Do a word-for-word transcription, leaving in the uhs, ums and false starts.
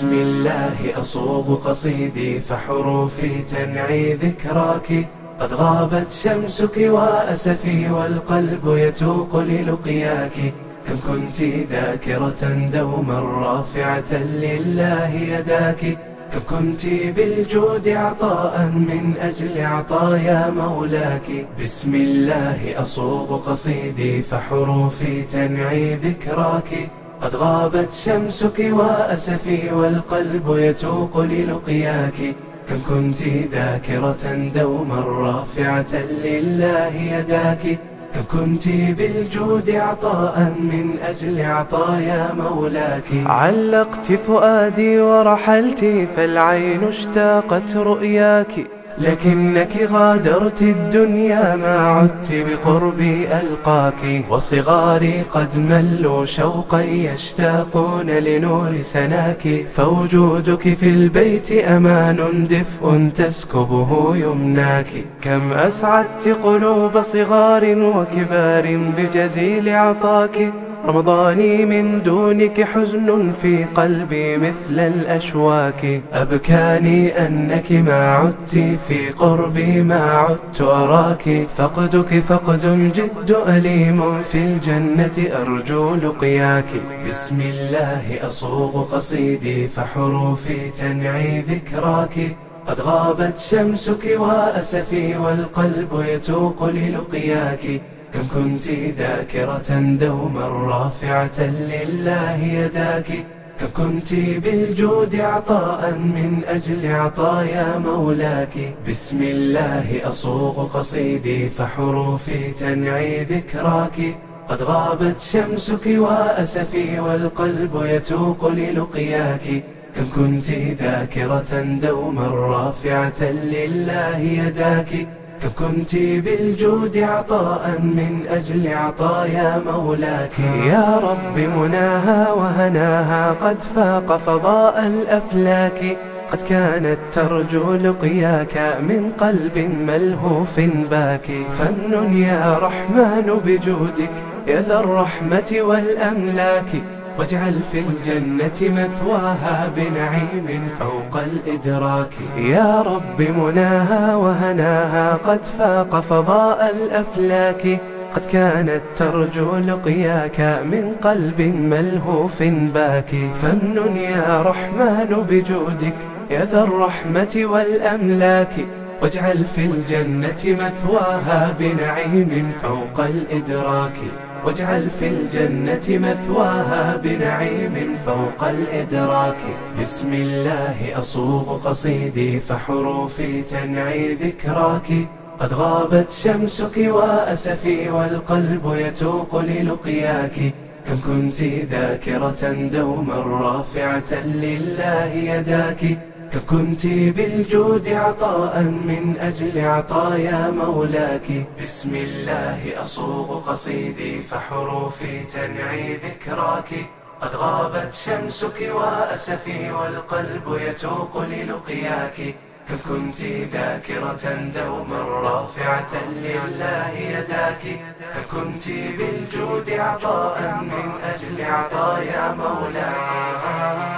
بسم الله أصوغ قصيدي فحروفي تنعي ذكراك. قد غابت شمسك وأسفي والقلب يتوق للقياك. كم كنت ذاكرة دوما رافعة لله يداك. كم كنت بالجود عطاء من أجل عطايا مولاك. بسم الله أصوغ قصيدي فحروفي تنعي ذكراك. قد غابت شمسك وأسفي والقلب يتوق للقياك. كم كنت ذاكرة دوما رافعة لله يداك. كم كنت بالجود عطاء من أجل عطايا مولاك. علقت فؤادي ورحلت فالعين اشتاقت رؤياك. لكنك غادرت الدنيا ما عدت بقربي ألقاك. وصغاري قد ملوا شوقا يشتاقون لنور سناك. فوجودك في البيت أمان دفء تسكبه يمناك. كم أسعدت قلوب صغار وكبار بجزيل عطاك. رمضاني من دونك حزن في قلبي مثل الأشواك. أبكاني أنك ما عدت في قربي ما عدت أراك. فقدك فقد جد أليم في الجنة أرجو لقياك. بسم الله أصوغ قصيدي فحروفي تنعي ذكراك. قد غابت شمسك وأسفي والقلب يتوق للقياك. كم كنت ذاكرة دوما رافعة لله يداك. كم كنت بالجود عطاء من أجل عطايا مولاك. بسم الله أصوغ قصيدي فحروفي تنعي ذكراك. قد غابت شمسك وأسفي والقلب يتوق للقياك. كم كنت ذاكرة دوما رافعة لله يداك. كم كنت بالجود عطاء من أجل عطايا مولاك. يا رب مناها وهناها قد فاق فضاء الأفلاك. قد كانت ترجو لقياك من قلب ملهوف باكي. فمن يا رحمن بجودك يا ذا الرحمة والأملاك. واجعل في الجنة مثواها بنعيم فوق الإدراك. يا رب مناها وهناها قد فاق فضاء الأفلاك. قد كانت ترجو لقياك من قلب ملهوف باكي. فمن يا رحمن بجودك يا ذا الرحمة والأملاك. واجعل في الجنة مثواها بنعيم فوق الإدراك. واجعل في الجنة مثواها بنعيم فوق الإدراك. بسم الله أصوغ قصيدي فحروفي تنعي ذكراك. قد غابت شمسك وأسفي والقلب يتوق للقياك. كم كنت ذاكرة دوما رافعة لله يداك. كم كنت بالجود عطاء من أجل عطايا مولاك. بسم الله أصوغ قصيدي فحروفي تنعي ذكراك. قد غابت شمسك وأسفي والقلب يتوق للقياك. كم كنت ذاكرة دوما رافعة لله يداك. كم كنت بالجود عطاء من أجل عطايا مولاك.